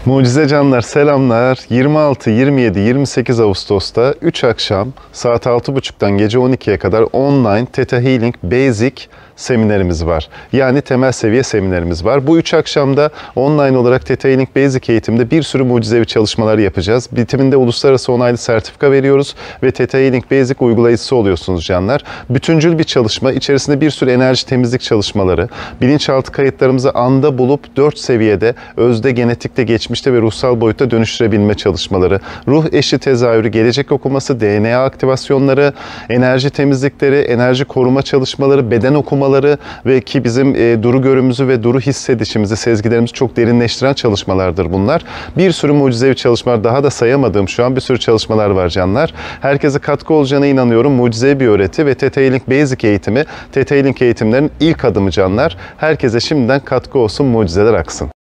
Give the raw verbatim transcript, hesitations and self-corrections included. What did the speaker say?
Mucize canlar selamlar. yirmi altı, yirmi yedi, yirmi sekiz Ağustos'ta üç akşam saat altı buçuktan gece on ikiye kadar online Theta Healing Basic seminerimiz var. Yani temel seviye seminerimiz var. Bu üç akşamda online olarak Theta Healing Basic eğitimde bir sürü mucizevi çalışmalar yapacağız. Bitiminde uluslararası onaylı sertifika veriyoruz ve Theta Healing Basic uygulayıcısı oluyorsunuz canlar. Bütüncül bir çalışma, içerisinde bir sürü enerji temizlik çalışmaları, bilinçaltı kayıtlarımızı anda bulup dört seviyede özde, genetikte, geçmişte ve ruhsal boyutta dönüştürebilme çalışmaları, ruh eşi tezahürü, gelecek okuması, D N A aktivasyonları, enerji temizlikleri, enerji koruma çalışmaları, beden okumaları ve ki bizim e, duru görümüzü ve duru hissedişimizi, sezgilerimizi çok derinleştiren çalışmalardır bunlar. Bir sürü mucizevi çalışmalar, daha da sayamadığım şu an bir sürü çalışmalar var canlar. Herkese katkı olacağına inanıyorum. Mucizevi bir öğreti ve Theta Healing Basic eğitimi, Theta Healing eğitimlerin ilk adımı canlar. Herkese şimdiden katkı olsun, mucizeler aksın.